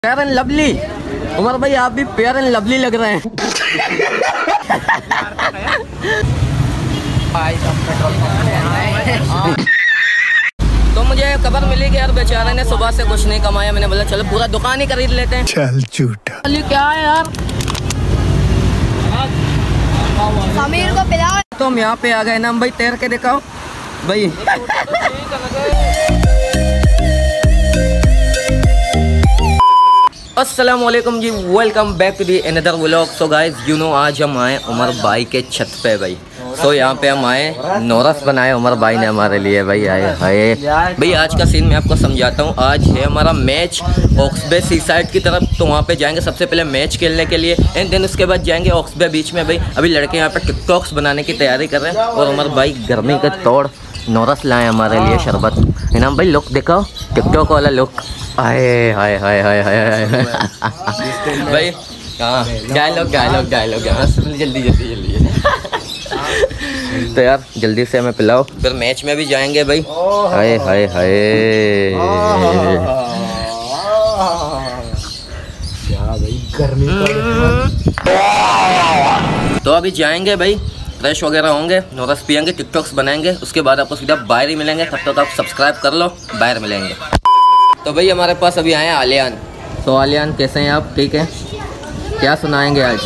Fair and lovely. Umar भाई आप भी फेयर एंड लवली लग रहे हैं। तो मुझे खबर मिली कि यार बेचारे ने सुबह से कुछ नहीं कमाया। मैंने बोला चलो पूरा दुकान ही खरीद लेते हैं। चल झूठा। क्या है यार, समीर को पिलाओ। तो हम यहाँ पे आ गए ना, हम भाई तैर के दिखाओ भाई। अस्सलामुअलैकुम जी, welcome back to the another vlog. So guys you know आज हम आए उमर भाई के छत पे भाई। सो यहाँ पे हम आए, नोरस बनाए उमर भाई ने हमारे लिए भाई। आए हाय भाई, आज का सीन मैं आपको समझाता हूँ। आज है हमारा मैच ऑक्सबे सी साइड की तरफ, तो वहाँ पे जाएंगे सबसे पहले मैच खेलने के लिए एंड देन उसके बाद जाएंगे ऑक्सबे बीच में भाई। अभी लड़के यहाँ पे टिकटॉक्स बनाने की तैयारी कर रहे हैं और उमर भाई गर्मी के तोड़ नोरस लाए हमारे लिए शरबत। इनाम भाई लुक दिखाओ, टिकटॉक वाला लुक। हाय हाय हाय हाय हाय भाई। हाँ डायलॉग जल्दी जल्दी तो यार जल्दी से हमें पिलाओ, फिर मैच में भी जाएंगे भाई। हाय हाय हाय गर्मी तो अभी जाएंगे भाई, फ्रेश वगैरह होंगे, नोरस पियेंगे, टिकटॉक्स बनाएंगे, उसके बाद आपको सीधा बाहर ही मिलेंगे। तब तक आप सब्सक्राइब कर लो, बाहर मिलेंगे। तो भाई हमारे पास अभी आए हैं आलियान। तो आलियान कैसे हैं आप? ठीक है, क्या सुनाएंगे आज?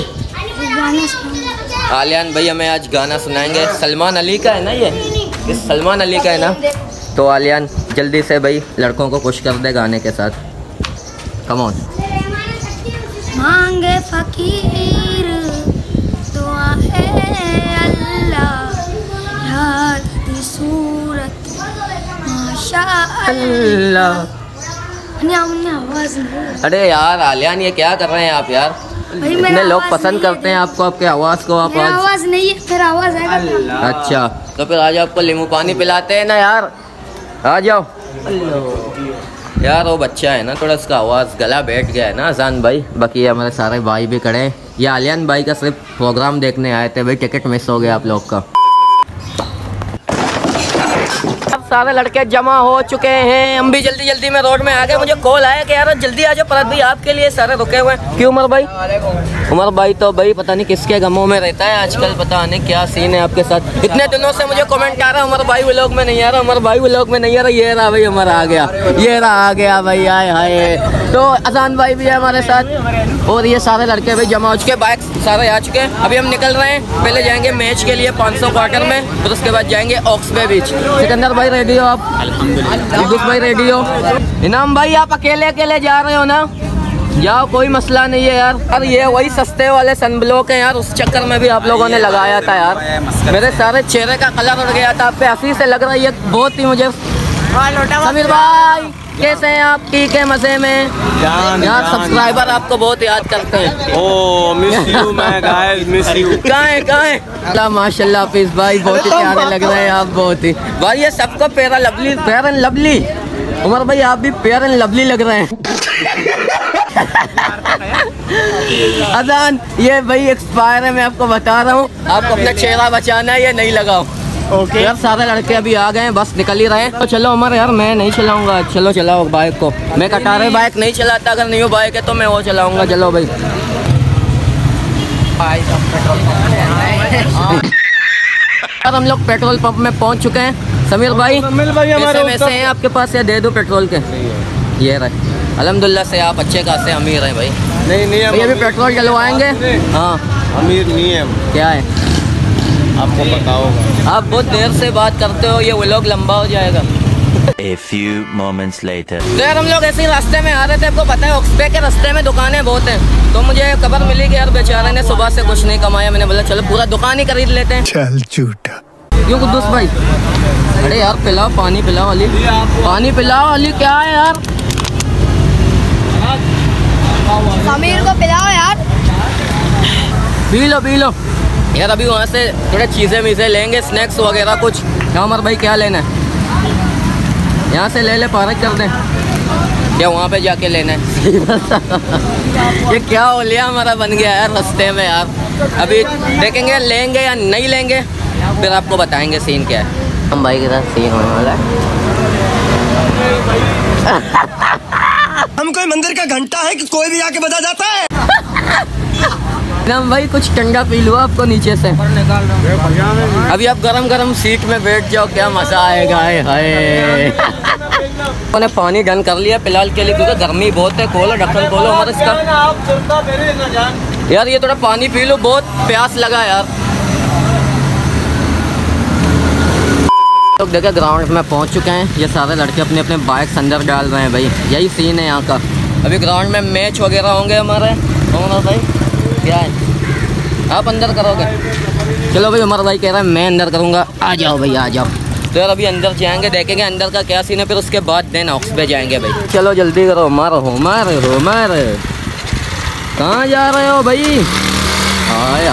आलियान भाई हमें आज गाना सुनाएंगे। सलमान अली का है ना ये सलमान अली का है ना। तो आलियान जल्दी से भाई लड़कों को खुश कर दे गाने के साथ। Come on. मांगे फकीर दुआ है अल्लाह, यार दी सूरत माशाअल्लाह। आवाज नहीं। अरे यार आलियान ये क्या कर रहे हैं आप यार? इतने लोग पसंद करते हैं आपको, आपके आवाज़ को। आप आवाज नहीं है, फिर आवाज आएगा। अच्छा तो फिर आज आपको नींबू पानी पिलाते हैं ना यार, आ जाओ यार। वो बच्चा है ना थोड़ा, उसका आवाज़ गला बैठ गया है ना अजान भाई। बाकी हमारे सारे भाई भी खड़े हैं। ये आलियान भाई का सिर्फ प्रोग्राम देखने आए थे भाई, टिकट मिस हो गया आप लोग का। सारे लड़के जमा हो चुके हैं, हम भी जल्दी जल्दी में रोड में आ गए। मुझे कॉल आया कि यार जल्दी आ जाओ परत भाई, आपके लिए सारे रुके हुए हैं। क्यों उमर भाई? उमर भाई तो भाई पता नहीं किसके गमों में रहता है आजकल, पता नहीं क्या सीन है आपके साथ। इतने दिनों से मुझे कमेंट आ रहा है उमर भाई व्लॉग में नहीं आ रहा, उमर भाई व्लॉग में नहीं आ रहा। ये रहा भाई उमर आ गया, ये रहा आ गया भाई। आए हाय। तो अजान भाई भी है हमारे साथ और ये सारे लड़के भाई जमा हो चुके, बाइक सारे आ चुके हैं। अभी हम निकल रहे हैं, पहले जाएंगे मैच के लिए 500 क्वार्टर में, फिर उसके बाद जाएंगे ऑक्सबे बीच। सिकंदर भाई रेडी हो आप? अल्हम्दुलिल्लाह भाई रेडी हो? इनाम भाई आप अकेले अकेले जा रहे हो ना? जाओ, कोई मसला नहीं है यार। और ये वही सस्ते वाले सनब्लॉक हैं यार, उस चक्कर में भी आप लोगों ने लगाया था यार। मेरे सारे चेहरे का कलर उड़ गया था, आप पे हंसी से लग रहा है ये बहुत ही मुझे। समीर भाई कैसे हैं आप? ठीक है, मजे में यार। सब्सक्राइबर आपको बहुत याद करते हैं। ओ मिस यू मैं गाइस, मिस यू। कहाँ है? माशाल्लाह हाफिज भाई, बहुत ही प्यारे लग रहे हैं आप, बहुत ही भाई। ये सबको फेयर एंड लवली। उमर भाई आप भी फेयर एंड लवली लग रहे हैं। अजान ये भाई एक्सपायर है, मैं आपको बता रहा हूँ। आपको अपना चेहरा बचाना है, ये नहीं लगाओ। ओके यार सारे लड़के अभी आ गए हैं, बस निकल ही रहे हैं। तो चलो उमर यार, मैं नहीं चलाऊंगा। चलो चलाओ बाइक को, मैं कटारे बाइक नहीं चलाता। अगर न्यू बाइक है तो मैं वो चलाऊंगा। चलो भाई। यार हम लोग पेट्रोल पंप में पहुंच चुके हैं। समीर भाई पैसे हैं आपके पास या दे दो पेट्रोल के? ये रहे। अल्हम्दुलिल्लाह से आप अच्छे खासे अमीर हैं भाई। नहीं अभी पेट्रोल डलवाएंगे। हाँ अमीर नहीं है। क्या है आपको पता होगा? आप बहुत देर से बात करते हो, ये व्लॉग लंबा हो जाएगा। A few moments later. तो यार हम लोग ऐसे ही रास्ते में आ रहे थे। आपको पता है ऑक्सबे के रास्ते में दुकानें बहुत हैं, तो मुझे खबर मिली कि यार बेचारे ने सुबह से कुछ नहीं कमाया। मैंने बोला चलो पूरा दुकान ही खरीद लेते हैं। चल झूठा। क्यों कुद्दूस भाई? अरे यार पिलाओ, पानी पिलाओ अली, पानी पिलाओ अली। क्या है यार? समीर को पिलाओ यार। पी लो यार। अभी वहाँ से थोड़े चीज़ें मीज़ें लेंगे, स्नैक्स वगैरह कुछ। क्या उमर भाई क्या लेना है? यहाँ से ले पार्क कर दें क्या वहाँ पे जाके लेना है? ये क्या हो लिया हमारा बन गया यार रास्ते में यार। अभी देखेंगे लेंगे या नहीं लेंगे, फिर आपको बताएंगे सीन क्या है। हम भाई के साथ सीन होने वाला है। हम कोई मंदिर का घंटा है कि कोई भी आके बजा जाता है। इनाम भाई कुछ ठंडा पी लो आपको नीचे से। अभी आप गरम सीट में बैठ जाओ, क्या मजा आएगा। हाय मैंने पानी डन कर लिया फिलहाल के लिए, क्योंकि गर्मी बहुत है। खोलो ढक्कन खोलो हमारे इसका। यार ये थोड़ा पानी पी लो, बहुत प्यास लगा यार। लोग देखिए ग्राउंड में पहुंच चुके हैं। ये सारे लड़के अपने अपने बाइक्स अंदर डाल रहे हैं भाई, यही सीन है यहाँ का। अभी ग्राउंड में मैच वगैरह होंगे हमारे। उमर भाई क्या है, आप अंदर करोगे? चलो भाई, उमर भाई कह रहा है मैं अंदर करूँगा। आ जाओ भाई आ जाओ। तो यार अभी अंदर जाएंगे, देखेंगे अंदर का क्या सीन है, फिर उसके बाद देन ऑक्स पे जाएंगे भाई। चलो जल्दी करो। मारो कहाँ जा रहे हो भाई? आए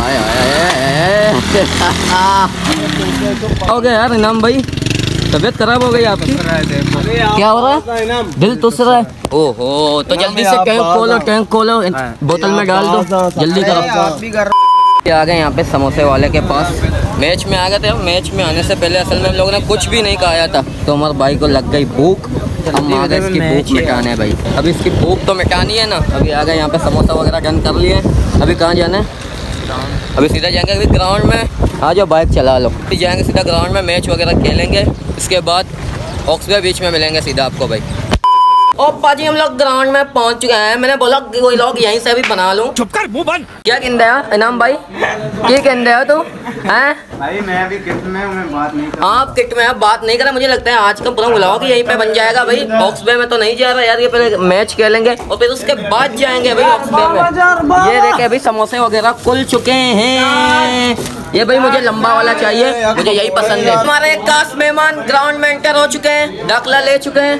हो गया यार इनाम भाई, तबीयत खराब हो गई आपकी? क्या हो रहा है? दिल तुस रहा है? ओहो, तो जल्दी से टैंक खोलो, बोतल में डाल दो, जल्दी करो। आ गए यहाँ पे समोसे वाले के पास। मैच में आ गए थे। मैच में आने से पहले असल में हम लोगों ने कुछ भी नहीं खाया था, तो हमारे भाई को लग गई भूख। हम आ गए इसकी भूख मिटाने भाई। अभी इसकी भूख तो मिटानी है ना। अभी आ गए यहाँ पे, समोसा वगैरह डन कर लिए। अभी कहाँ जाना है? अभी सीधा जाएंगे अभी ग्राउंड में। आ जाओ बाइक चला लो। अभी जाएंगे सीधा ग्राउंड में, मैच वगैरह खेलेंगे। इसके बाद ऑक्स वे बीच में मिलेंगे सीधा आपको भाई। ओ पाजी हम लोग ग्राउंड में पहुंच चुके हैं। मैंने बोला कोई लोग यहीं से भी बना लूं। चुप कर, मुंह बंद। क्या कहते हैं इनाम भाई? क्या कहते हो तू? हैं भाई मैं अभी किट में हूं, मैं बात नहीं कर। आप किट में बात नहीं करा। मुझे लगता है आज का पूरा व्लॉग यहीं पे बन जाएगा भाई। ऑक्स बे में तो नहीं जा रहा यार, ये पहले मैच खेलेंगे और फिर उसके बाद जाएंगे भाई ऑक्स बे में। ये देखे अभी समोसे वगैरह खुल चुके हैं। ये भाई मुझे लंबा वाला चाहिए, मुझे यही पसंद है। हमारे एक खास मेहमान ग्राउंड में एंटर हो चुके हैं, दाखिला ले चुके हैं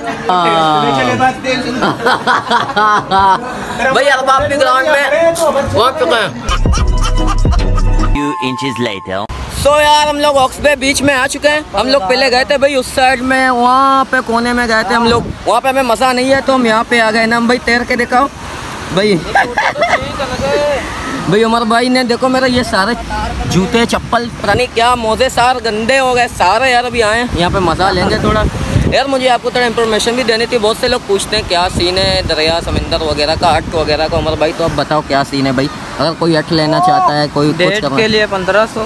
भाई। अब आप भी ग्राउंड में पहुंच चुके हैं। Few inches later. सो यार हम लोग ऑक्स बे बीच में आ चुके हैं। हम लोग पहले गए थे भाई उस साइड में, वहाँ पे कोने में गए थे हम लोग। वहाँ पे हमें मज़ा नहीं है तो हम यहाँ पे आ गए ना। हम भाई तैर के दिखाओ भाई। भाई उमर भाई ने देखो मेरा ये सारे जूते चप्पल पता नहीं क्या मोजे सार गंदे हो गए सारे यार। अभी आए यहाँ पे मज़ा लेंगे थोड़ा। यार मुझे आपको थोड़ा इन्फॉर्मेशन भी देनी थी। बहुत से लोग पूछते हैं क्या सीन है दरिया समंदर वगैरह का, हट वगैरह का। उमर भाई तो आप बताओ क्या सीन है भाई, अगर कोई हट लेना चाहता है, कोई कुछ करना के लिए 1500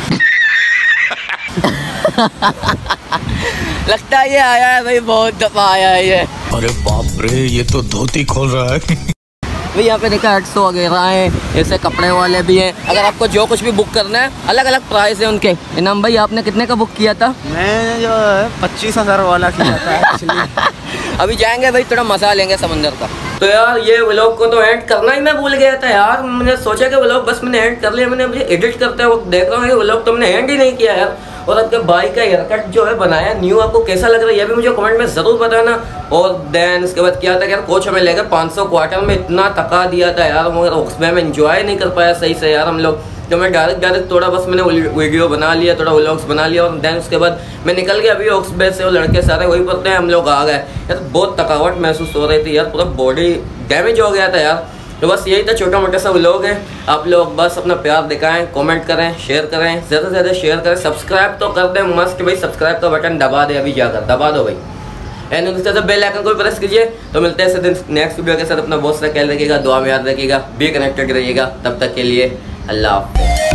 लगता है ये आया है भाई, बहुत दफा आया है ये। अरे बाप रे, ये तो धोती खोल रहा है। भाई यहाँ पे देखा हट्स वगैरह हैं, ऐसे कपड़े वाले भी हैं। अगर आपको जो कुछ भी बुक करना है अलग अलग प्राइस है उनके। इनाम भाई आपने कितने का बुक किया था? मैंने जो 25,000 वाला किया था। अभी जाएंगे भाई, थोड़ा मजा लेंगे समंदर का। तो यार ये व्लॉग को तो एंड करना ही मैं भूल गया था यार। मैंने सोचा कि व्लॉग बस मैंने एंड कर लिया। मैंने मुझे एडिट करते वक्त देख रहा हूँ व्लॉग तो मैंने एंड ही नहीं किया यार। और आपके भाई का हेयर कट जो है बनाया न्यू, आपको कैसा लग रहा है ये भी मुझे कमेंट में ज़रूर बताना। और देन उसके बाद क्या था यार, कोच हमें लेकर 500 क्वार्टर में इतना थका दिया था यार, मगर उसमें हम एंजॉय नहीं कर पाया सही से यार हम लोग। तो मैं डायरेक्ट थोड़ा बस मैंने वीडियो बना लिया, थोड़ा व्लॉग्स बना लिया और देन उसके बाद मैं निकल गया। अभी ऑक्स बे से वो लड़के सारे वही पड़ते हैं, हम लोग आ गए यार। बहुत थकावट महसूस हो रही थी यार, पूरा बॉडी डैमेज हो गया था यार। तो बस यही था छोटा मोटा सा व्लॉग है। आप लोग बस अपना प्यार दिखाएं, कमेंट करें, शेयर करें, ज़्यादा से ज़्यादा शेयर करें, सब्सक्राइब तो कर दें मस्त भाई। सब्सक्राइब का बटन दबा दे, अभी जाकर दबा दो भाई। एंड उस तरह से बेल आइकन को भी प्रेस कीजिए। तो मिलते हैं नेक्स्ट वीडियो के साथ। अपना बहुत सारा ख्याल रखिएगा, दुआ में याद रखिएगा, बी कनेक्टेड रहिएगा। तब तक के लिए अल्लाह हाफ़िज़।